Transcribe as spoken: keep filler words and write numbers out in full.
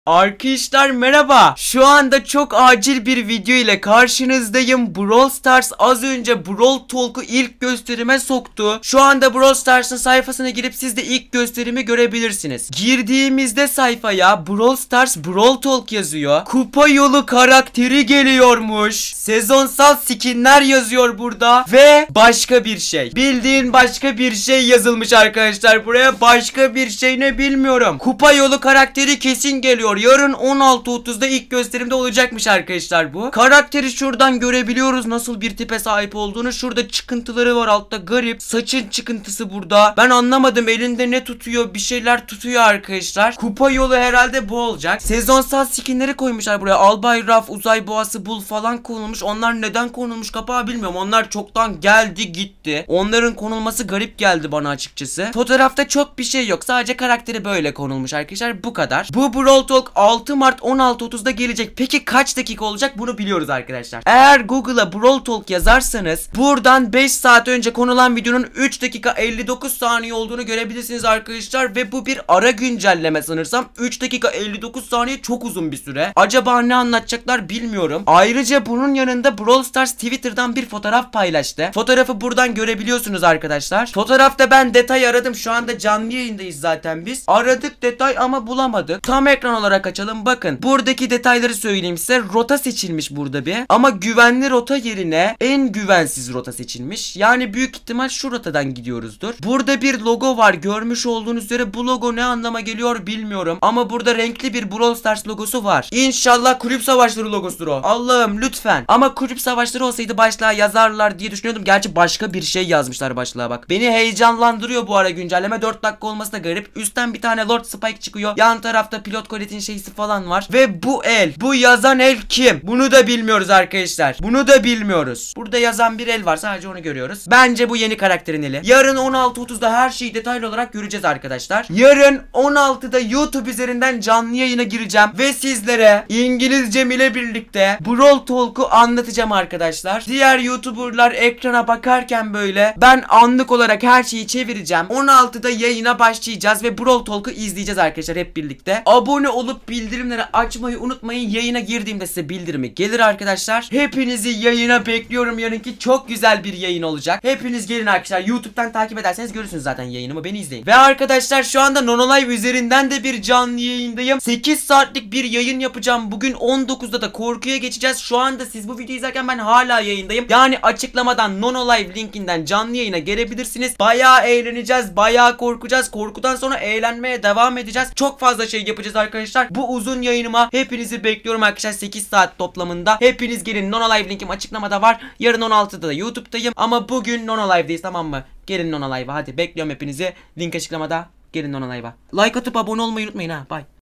Arkadaşlar merhaba. Şu anda çok acil bir video ile karşınızdayım. Brawl Stars az önce Brawl Talk'u ilk gösterime soktu. Şu anda Brawl Stars'ın sayfasına girip siz de ilk gösterimi görebilirsiniz. Girdiğimizde sayfaya Brawl Stars Brawl Talk yazıyor. Kupa yolu karakteri geliyormuş. Sezonsal skinler yazıyor burada. Ve başka bir şey. Bildiğin başka bir şey yazılmış arkadaşlar. Buraya başka bir şey ne bilmiyorum. Kupa yolu karakteri kesin geliyor. Yarın on altı otuzda ilk gösterimde olacakmış arkadaşlar bu. Karakteri şuradan görebiliyoruz nasıl bir tipe sahip olduğunu. Şurada çıkıntıları var altta, garip. Saçın çıkıntısı burada. Ben anlamadım, elinde ne tutuyor, bir şeyler tutuyor arkadaşlar. Kupa yolu herhalde bu olacak. Sezonsal skinleri koymuşlar buraya. Albay Raf, uzay boğası, bul falan konulmuş. Onlar neden konulmuş kapağı bilmiyorum. Onlar çoktan geldi gitti. Onların konulması garip geldi bana açıkçası. Fotoğrafta çok bir şey yok. Sadece karakteri böyle konulmuş arkadaşlar. Bu kadar. Bu Brawl Talk altı Mart on altı otuzda gelecek. Peki kaç dakika olacak bunu biliyoruz arkadaşlar. Eğer Google'a Brawl Talk yazarsanız buradan beş saat önce konulan videonun üç dakika elli dokuz saniye olduğunu görebilirsiniz arkadaşlar. Ve bu bir ara güncelleme sanırsam. üç dakika elli dokuz saniye çok uzun bir süre. Acaba ne anlatacaklar bilmiyorum. Ayrıca bunun yanında Brawl Stars Twitter'dan bir fotoğraf paylaştı. Fotoğrafı buradan görebiliyorsunuz arkadaşlar. Fotoğrafta ben detay aradım. Şu anda canlı yayındayız zaten biz. Aradık detay ama bulamadık. Tam ekran olarak açalım, bakın. Buradaki detayları söyleyeyim size. Rota seçilmiş burada bir. Ama güvenli rota yerine en güvensiz rota seçilmiş. Yani büyük ihtimal şu rotadan gidiyoruzdur. Burada bir logo var. Görmüş olduğunuz üzere bu logo ne anlama geliyor bilmiyorum. Ama burada renkli bir Brawl Stars logosu var. İnşallah kulüp savaşları logosudur o. Allah'ım lütfen. Ama kulüp savaşları olsaydı başlığa yazarlar diye düşünüyordum. Gerçi başka bir şey yazmışlar başlığa bak. Beni heyecanlandırıyor bu ara güncelleme. dört dakika olması da garip. Üstten bir tane Lord Spike çıkıyor. Yan tarafta pilot Colette'in şeysi falan var. Ve bu el. Bu yazan el kim? Bunu da bilmiyoruz arkadaşlar. Bunu da bilmiyoruz. Burada yazan bir el var. Sadece onu görüyoruz. Bence bu yeni karakterin eli. Yarın on altı otuzda her şeyi detaylı olarak göreceğiz arkadaşlar. Yarın on altıda YouTube üzerinden canlı yayına gireceğim. Ve sizlere İngilizcem ile birlikte Brawl Talk'u anlatacağım arkadaşlar. Diğer YouTuber'lar ekrana bakarken böyle ben anlık olarak her şeyi çevireceğim. on altıda yayına başlayacağız ve Brawl Talk'u izleyeceğiz arkadaşlar hep birlikte. Abone olup bildirimleri açmayı unutmayın. Yayına girdiğimde size bildirimi gelir arkadaşlar. Hepinizi yayına bekliyorum. Yarınki çok güzel bir yayın olacak. Hepiniz gelin arkadaşlar. YouTube'dan takip ederseniz görürsünüz zaten yayınımı. Beni izleyin. Ve arkadaşlar şu anda Nonolive üzerinden de bir canlı yayındayım. sekiz saatlik bir yayın yapacağım. Bugün on dokuzda da korkuya geçeceğiz. Şu anda siz bu videoyu izlerken ben hala yayındayım. Yani açıklamadan Nonolive linkinden canlı yayına gelebilirsiniz. Bayağı eğleneceğiz. Bayağı korkacağız. Korkudan sonra eğlenmeye devam edeceğiz. Çok fazla şey yapacağız arkadaşlar. Bu uzun yayınıma hepinizi bekliyorum arkadaşlar, sekiz saat toplamında. Hepiniz gelin. Nonolive linkim açıklamada var. Yarın on altıda da YouTube'dayım. Ama bugün Nonolive'deyiz, tamam mı? Gelin Nonolive'a hadi, bekliyorum hepinizi. Link açıklamada. Gelin Nonolive'a. Like atıp abone olmayı unutmayın ha. Bye.